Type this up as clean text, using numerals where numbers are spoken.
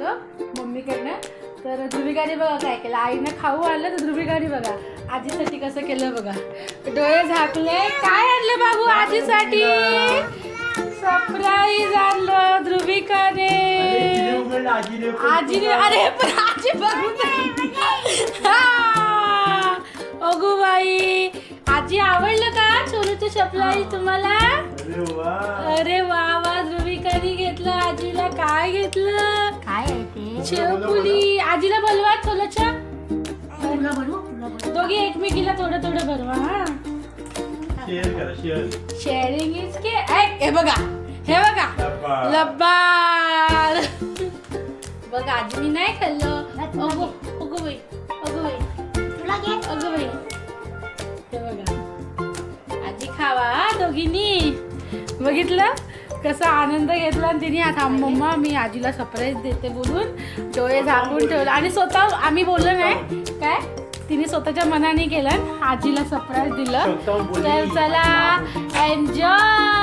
होतं मम्मीकडनं. तर ध्रुविकाने बघा काय केलं, आईनं खाऊ आणलं तर ध्रुविकाने बघा आजीसाठी कसं केलं बघा. डोळे झाकले. काय आणलं बाबू आजीसाठी? सरप्राईज आणलं ध्रुविकाने. आजीने अरे पण आजी बघू अगो बाई. आजी आवडलं का छोलूचं सरप्राईज तुम्हाला? अरे वा वा. ध्रुविकाने घेतलं आजीला. काय घेतलं? काय आहे ते? शेवपुली. आजीला बोलवा छोलूच्या. दोघी एकमेकीला थोडं थोडं भरवा. हा शेअरिंग इज के. हे बघा हे बघा लब्बार. बघा आजी मी नाही खाल्लं. अगो अगो बाई अगो बाई तुला घे. अगो बाई. हे बघा आजी खावा दोघींनी. बघितलं कसा आनंद घेतला तिने. आता मम्मा मी आजीला सरप्राईज देते बोलून डोळे झाकून ठेवलं. आणि स्वतः आम्ही बोललो नाही काय, तिने स्वतःच्या मनाने केलं आजीला सरप्राईज दिलं. तर चला एन्जॉय.